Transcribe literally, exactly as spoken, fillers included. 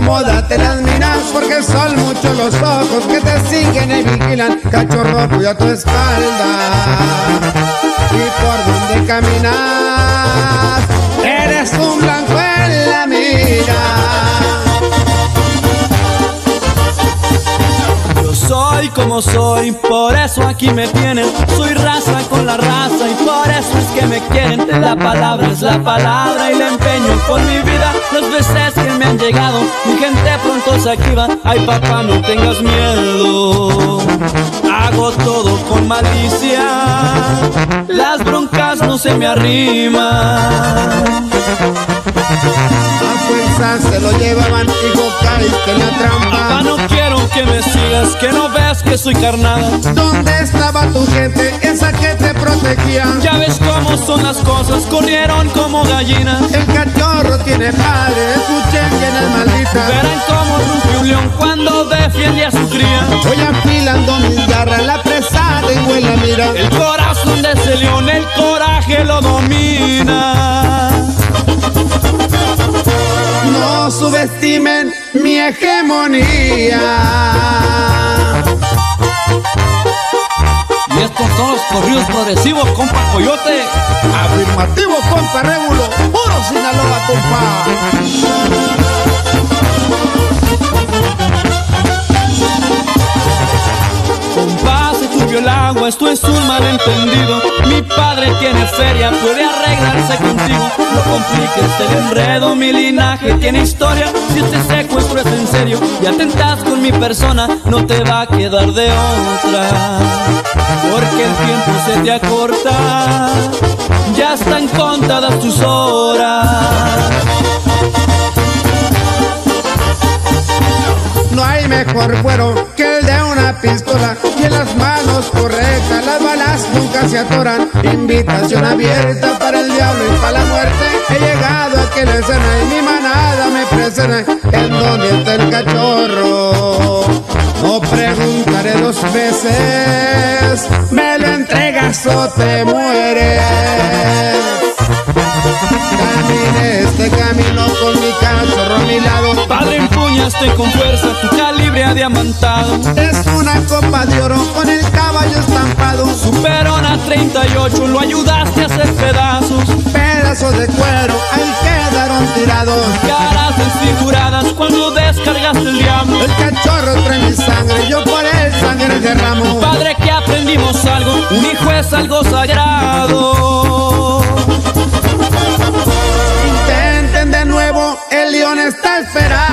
acomódate las miras, porque son muchos los ojos que te siguen y vigilan. Cachorro, cuida tu espalda y por donde caminas eres un blanco en la mira. Soy como soy, por eso aquí me tienen. Soy raza con la raza y por eso es que me quieren. La palabra es la palabra y la empeño con mi vida. Las veces que me han llegado, mi gente pronto se activa. Ay papá, no tengas miedo, hago todo con malicia. Las broncas no se me arriman. A fuerza se lo llevaban, hijo, caíste en la trampa. Papá, no quiero que me sigas, que no ves que soy carnada. ¿Dónde estaba tu gente, esa que te protegía? Ya ves cómo son las cosas, corrieron como gallinas. El cachorro tiene padre, escuchen bien es maldita. Verán cómo rompe un león cuando defiende a su cría. Voy afilando mis garras, la presa tengo en la mira. El corazón de ese león, el coraje lo domina. No subestimen mi hegemonía. Y estos son los corridos progresivos, compa Coyote. Afirmativo, compa Régulo, puro Sinaloa, compa. Compa, se turbio el agua, esto es un malentendido. Mi padre tiene feria, puede arreglarse contigo. No compliques el enredo, mi linaje tiene historia. Si este secuestro es en serio y atentas con mi persona, no te va a quedar de otra, porque el tiempo se te acorta. Ya están contadas tus horas. No hay mejor fuero que el de una pistola, y en las manos correctas las balas nunca se atoran. Invitación abierta para el diablo y para la muerte. He llegado a aquella escena y mi manada me presena. ¿En dónde está el cachorro? No preguntaré dos veces, me lo entregas o te mueres. Camine este camino con mi cachorro a mi lado. Padre, empuñaste con fuerza tu calibre adiamantado. Es una copa de oro con el caballo estampado. Superona treinta y ocho, lo ayudaste a hacer pedazos. Pedazos de cuero, ahí quedaron tirados. Caras desfiguradas cuando descargaste el diablo. El cachorro trae mi sangre, yo por él sangre derramo. Padre, que aprendimos algo, un hijo es algo sagrado. Intenten de nuevo, el león está esperando.